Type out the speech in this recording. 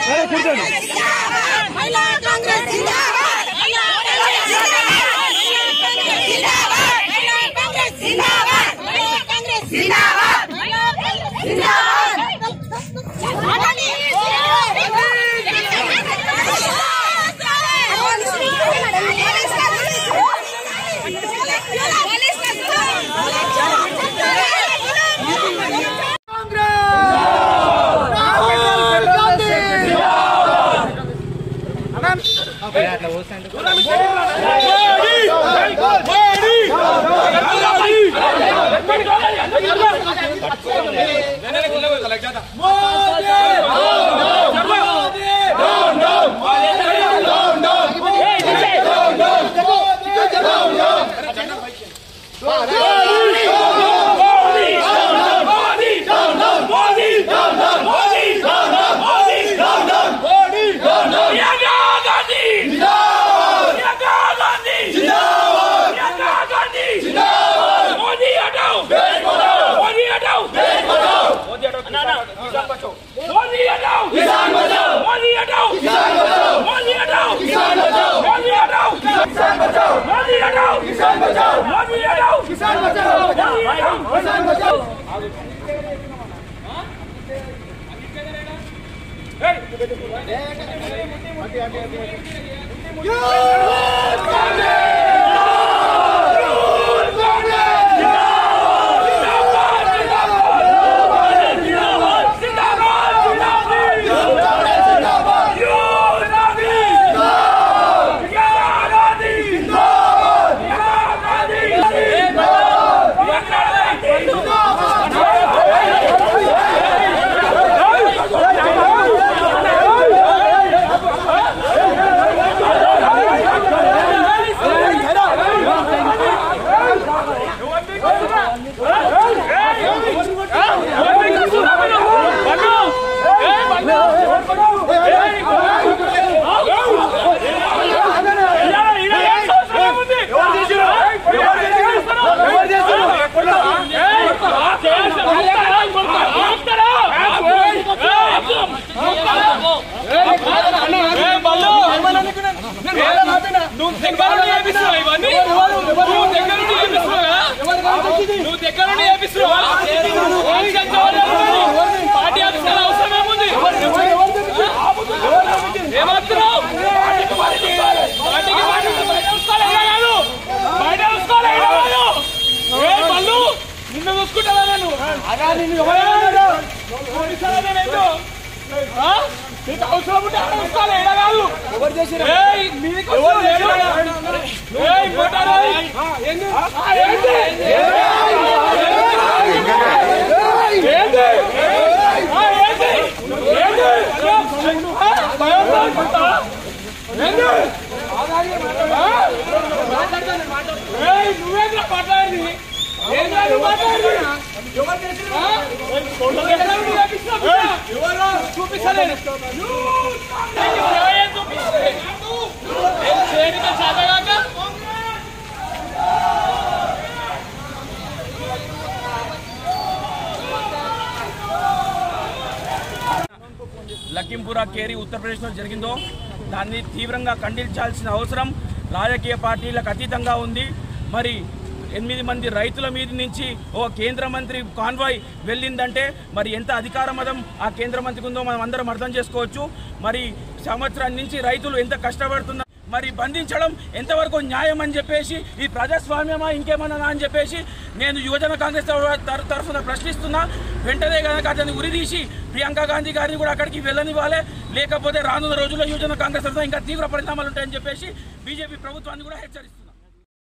లఖింపూర్ కేరి ఉత్తరప్రదేశ్లో జరిగిందో దాన్ని తీవ్రంగా ఖండించాల్సిన అవసరం రాజకీయ పార్టీలకు అతీతంగా ఉంది. మరి 8 మంది రైతుల మీద నుంచి ఓ కేంద్ర మంత్రి కాన్వాయ్ వెళ్ళిందంటే మరి ఎంత అధికార మదం ఆ కేంద్ర మంత్రికి ఉందో మనం అందరం అర్థం చేసుకోవచ్చు. మరి సంవత్సరం నుంచి రైతులు ఎంత కష్టపడుతున్నారు, మరి బంధించడం ఎంతవరకు న్యాయం అని చెప్పేసి, ఈ ప్రజాస్వామ్యమా ఇంకేమన్నా అని చెప్పేసి నేను యువజన కాంగ్రెస్ తరఫున ప్రశ్నిస్తున్నా. వెంటనే కనుక అతన్ని ఉరిదీసి ప్రియాంక గాంధీ గారిని కూడా అక్కడికి వెళ్ళనివ్వాలి, లేకపోతే రానున్న రోజుల్లో యువజన కాంగ్రెస్ తరఫున ఇంకా తీవ్ర పరిణామాలు ఉంటాయని చెప్పేసి బీజేపీ ప్రభుత్వాన్ని కూడా హెచ్చరిస్తుంది.